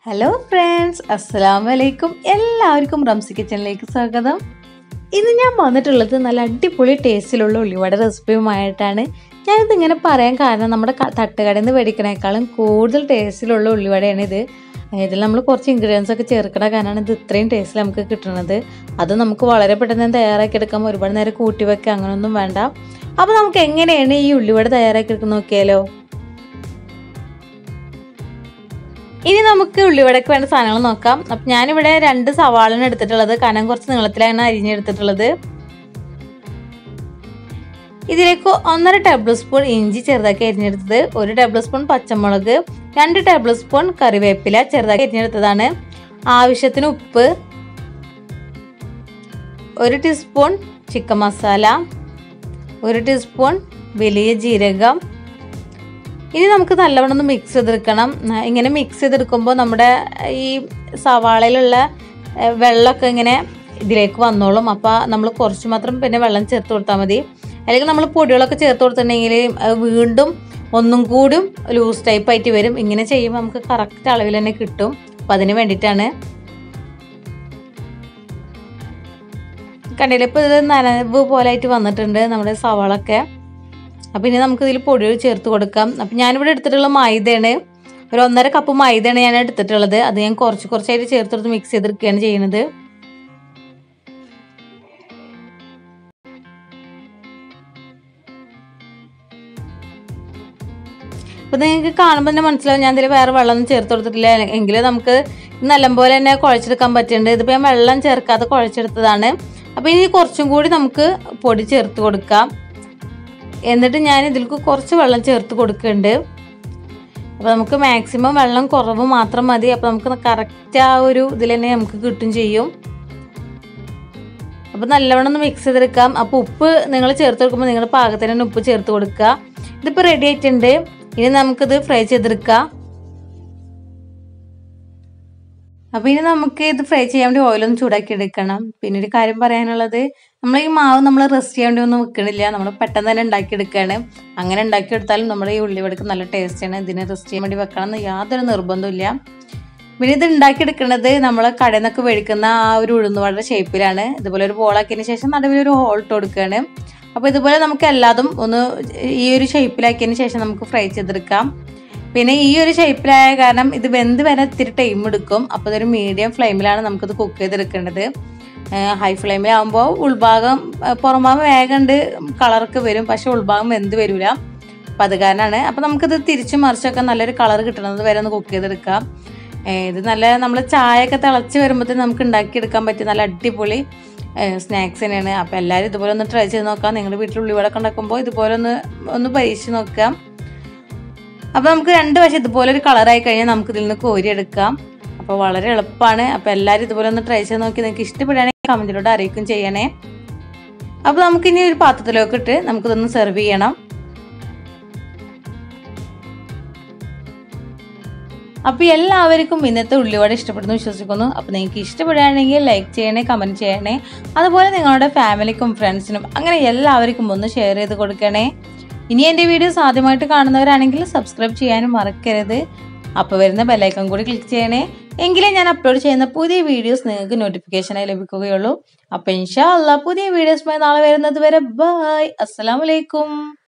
Hello friends, അസ്സലാമു അലൈക്കും. എല്ലാവർക്കും റംസി കിച്ചണിലേക്ക് സ്വാഗതം. ഇന്ന് ഞാൻ വന്നിട്ടുള്ളത് നല്ല അടിപൊളി ടേസ്റ്റിലുള്ള ഉള്ളിവട റെസിപ്പിയുമായിട്ടാണ്. ഞാനിത് ഇങ്ങനെ പറയാൻ കാരണം നമ്മുടെ തട്ടുകടയിൽ നിന്ന് മേടിക്കണേക്കാളും കൂടുതൽ ടേസ്റ്റിലുള്ള ഉള്ളിവടയാണ് ഇത്. ഇതിൽ നമ്മൾ കുറച്ച് ഇൻഗ്രീഡിയൻസ് ഒക്കെ ചേർക്കണ കാരണമാണ് ഇത് ഇത്രയും ടേസ്റ്റിൽ നമുക്ക് കിട്ടുന്നത്. അത് നമുക്ക് വളരെ പെട്ടെന്ന് തയ്യാറാക്കി എടുക്കാം. ഒരുപാട് നേരം കൂട്ടി വെക്കുക അങ്ങനെയൊന്നും വേണ്ട. അപ്പോൾ നമുക്ക് എങ്ങനെയാണ് ഈ ഉള്ളിവട തയ്യാറാക്കി എടുക്കുന്നത് നോക്കിയാലോ. ഇനി നമുക്ക് ഉള്ളിവടയ്ക്ക് വേണ്ട സാധനങ്ങൾ നോക്കാം. അപ്പം ഞാനിവിടെ 2 സവാളാണ് എടുത്തിട്ടുള്ളത്. കനം കുറച്ച് നീളത്തിലാണ് അരിഞ്ഞെടുത്തിട്ടുള്ളത്. ഇതിലേക്ക് 1.5 ടേബിൾ സ്പൂൺ ഇഞ്ചി ചെറുതാക്കി അരിഞ്ഞെടുത്തത്, 1 ടേബിൾ സ്പൂൺ പച്ചമുളക്, 2 ടേബിൾ സ്പൂൺ കറിവേപ്പില ചെറുതാക്കി അരിഞ്ഞെടുത്തതാണ്, ആവശ്യത്തിന് ഉപ്പ്, 1 ടീസ്പൂൺ ചിക്കൻ മസാല, 1 ടീസ്പൂൺ വലിയ ജീരകം. ഇനി നമുക്ക് നല്ലവണ്ണം ഒന്ന് മിക്സ് ചെയ്തെടുക്കണം. ഇങ്ങനെ മിക്സ് ചെയ്തെടുക്കുമ്പോൾ നമ്മുടെ ഈ സവാളയിലുള്ള വെള്ളമൊക്കെ ഇങ്ങനെ ഇതിലേക്ക് വന്നോളും. അപ്പോൾ നമ്മൾ കുറച്ച് മാത്രം പിന്നെ വെള്ളം ചേർത്ത് കൊടുത്താൽ മതി. അല്ലെങ്കിൽ നമ്മൾ പൊടികളൊക്കെ ചേർത്ത് കൊടുത്തിട്ടുണ്ടെങ്കിൽ വീണ്ടും ഒന്നും കൂടിയും ലൂസ് ടൈപ്പായിട്ട് വരും. ഇങ്ങനെ ചെയ്യുമ്പോൾ നമുക്ക് കറക്റ്റ് അളവിൽ തന്നെ കിട്ടും. അപ്പോൾ അതിന് വേണ്ടിയിട്ടാണ്. കണ്ടില്ല, ഇപ്പോൾ ഇത് നനവ് പോലായിട്ട് വന്നിട്ടുണ്ട് നമ്മുടെ സവാളൊക്കെ. അപ്പം ഇനി നമുക്ക് ഇതിൽ പൊടികൾ ചേർത്ത് കൊടുക്കാം. അപ്പം ഞാനിവിടെ എടുത്തിട്ടുള്ള മൈദയാണ്, ഒരു 1.5 കപ്പ് മൈദയാണ് ഞാൻ എടുത്തിട്ടുള്ളത്. അത് ഞാൻ കുറച്ചായിട്ട് ചേർത്തെടുത്ത് മിക്സ് ചെയ്തെടുക്കുകയാണ് ചെയ്യുന്നത്. അപ്പം നിങ്ങൾക്ക് കാണുമ്പോൾ തന്നെ മനസ്സിലാവും ഞാൻ ഇതിൽ വേറെ വെള്ളമൊന്നും ചേർത്ത് കൊടുത്തിട്ടില്ല. എങ്കിലും നമുക്ക് നല്ലപോലെ തന്നെ കുഴച്ചെടുക്കാൻ പറ്റുന്നുണ്ട്. ഇതിപ്പോൾ ഞാൻ വെള്ളം ചേർക്കാതെ കുഴച്ചെടുത്തതാണ്. അപ്പോൾ ഇനി കുറച്ചും കൂടി നമുക്ക് പൊടി ചേർത്ത് കൊടുക്കാം. എന്നിട്ട് ഞാൻ ഇതിലേക്ക് കുറച്ച് വെള്ളം ചേർത്ത് കൊടുക്കുന്നുണ്ട്. അപ്പോൾ നമുക്ക് മാക്സിമം വെള്ളം കുറവ് മാത്രം മതി. അപ്പോൾ നമുക്ക് കറക്റ്റ് ആ ഒരു ഇതിൽ തന്നെ നമുക്ക് കിട്ടും ചെയ്യും. അപ്പോൾ നല്ലവണ്ണം ഒന്ന് മിക്സ് ചെയ്തെടുക്കാം. അപ്പോൾ ഉപ്പ് നിങ്ങൾ ചേർത്ത് കൊടുക്കുമ്പോൾ നിങ്ങളുടെ പാകത്തിന് തന്നെ ഉപ്പ് ചേർത്ത് കൊടുക്കുക. ഇതിപ്പോൾ റെഡി ആയിട്ടുണ്ട്. ഇനി നമുക്കിത് ഫ്രൈ ചെയ്തെടുക്കാം. അപ്പോൾ ഇനി നമുക്ക് ഇത് ഫ്രൈ ചെയ്യാൻ വേണ്ടി ഓയിലൊന്ന് ചൂടാക്കി എടുക്കണം. പിന്നെ ഒരു കാര്യം പറയാനുള്ളത്, നമ്മൾ ഈ മാവ് നമ്മൾ റെസ്റ്റ് ചെയ്യാൻ വേണ്ടി ഒന്നും വെക്കണില്ല, നമ്മൾ പെട്ടെന്ന് തന്നെ ഉണ്ടാക്കിയെടുക്കുകയാണ്. അങ്ങനെ ഉണ്ടാക്കിയെടുത്താലും നമ്മുടെ ഈ ഉള്ളിവടക്ക് നല്ല ടേസ്റ്റാണ്. ഇതിനെ റെസ്റ്റ് ചെയ്യാൻ വേണ്ടി വെക്കണം എന്ന് യാതൊരു നിർബന്ധമില്ല. പിന്നെ ഇത് ഉണ്ടാക്കിയെടുക്കുന്നത് നമ്മൾ കടയിൽ നിന്നൊക്കെ മേടിക്കുന്ന ആ ഒരു ഉഴുന്നുവടയുടെ ഷേപ്പിലാണ്. ഇതുപോലെ ഒരു ബോളാക്കിയതിന് ശേഷം നടുവിലൊരു ഹോൾട്ട് കൊടുക്കുകയാണ്. അപ്പോൾ ഇതുപോലെ നമുക്ക് എല്ലാതും ഒന്ന് ഈ ഒരു ഷേപ്പിലാക്കിയതിന് ശേഷം നമുക്ക് ഫ്രൈ ചെയ്തെടുക്കാം. പിന്നെ ഈ ഒരു ഷേപ്പിലായ കാരണം ഇത് വെന്ത് വരാൻ ഇത്തിരി ടൈം എടുക്കും. അപ്പോൾ ഇതൊരു മീഡിയം ഫ്ലെയിമിലാണ് നമുക്കിത് കുക്ക് ചെയ്തെടുക്കേണ്ടത്. ഹൈ ഫ്ലെയിമിലാകുമ്പോൾ ഉൾഭാഗം പുറംഭാഗം വേഗണ്ട് കളറൊക്കെ വരും, പക്ഷെ ഉൾഭാഗം വെന്ത് വരില്ല. അപ്പം അത് കാരണമാണ്. അപ്പോൾ നമുക്കിത് തിരിച്ചു മറിച്ചൊക്കെ നല്ലൊരു കളർ കിട്ടുന്നത് വരെ ഒന്ന് കുക്ക് ചെയ്തെടുക്കാം. ഇത് നല്ല നമ്മൾ ചായയൊക്കെ തിളച്ച് വരുമ്പോഴത്തേന് നമുക്ക് ഉണ്ടാക്കിയെടുക്കാൻ പറ്റിയ നല്ല അടിപൊളി സ്നാക്സ് തന്നെയാണ്. അപ്പോൾ എല്ലാവരും ഇതുപോലെ ഒന്ന് ട്രൈ ചെയ്ത് നോക്കാം. നിങ്ങളുടെ വീട്ടിൽ ഉള്ളിവടയൊക്കെ ഉണ്ടാക്കുമ്പോൾ ഇതുപോലെ ഒന്ന് പരീക്ഷിച്ച് നോക്കാം. അപ്പോൾ നമുക്ക് 2 വശം ഇതുപോലെ ഒരു കളറായി കഴിഞ്ഞാൽ നമുക്ക് ഇതിൽ നിന്ന് കോരിയെടുക്കാം. അപ്പോൾ വളരെ എളുപ്പമാണ്. അപ്പോൾ എല്ലാവരും ഇതുപോലെ ഒന്ന് ട്രൈ ചെയ്ത് നോക്കി നിങ്ങൾക്ക് ഇഷ്ടപ്പെടുകയാണെങ്കിൽ കമൻറ്റിലൂടെ അറിയിക്കും ചെയ്യണേ. അപ്പോൾ നമുക്കിനി ഒരു പാത്രത്തിലേക്ക് ഇട്ട് നമുക്കിതൊന്ന് സെർവ് ചെയ്യണം. അപ്പോൾ എല്ലാവർക്കും ഇന്നത്തെ ഉള്ളിവട ഇഷ്ടപ്പെടുന്നു വിശ്വസിക്കുന്നു. അപ്പോൾ നിങ്ങൾക്ക് ഇഷ്ടപ്പെടുകയാണെങ്കിൽ ലൈക്ക് ചെയ്യണേ, കമൻറ്റ് ചെയ്യണേ. അതുപോലെ നിങ്ങളുടെ ഫാമിലിക്കും ഫ്രണ്ട്സിനും അങ്ങനെ എല്ലാവർക്കും ഒന്ന് ഷെയർ ചെയ്ത് കൊടുക്കണേ. ഇനി എൻ്റെ വീഡിയോസ് ആദ്യമായിട്ട് കാണുന്നവരാണെങ്കിൽ സബ്സ്ക്രൈബ് ചെയ്യാനും മറക്കരുത്. അപ്പോൾ വരുന്ന ബെല്ലൈക്കൺ കൂടി ക്ലിക്ക് ചെയ്യണേ. എങ്കിലേ ഞാൻ അപ്ലോഡ് ചെയ്യുന്ന പുതിയ വീഡിയോസ് നിങ്ങൾക്ക് നോട്ടിഫിക്കേഷനായി ലഭിക്കുകയുള്ളൂ. അപ്പോൾ ഇൻഷാ അല്ലാഹ് പുതിയ വീഡിയോസുമായി നാളെ വരുന്നത് വരെ ബൈ. അസ്സലാമു അലൈക്കും.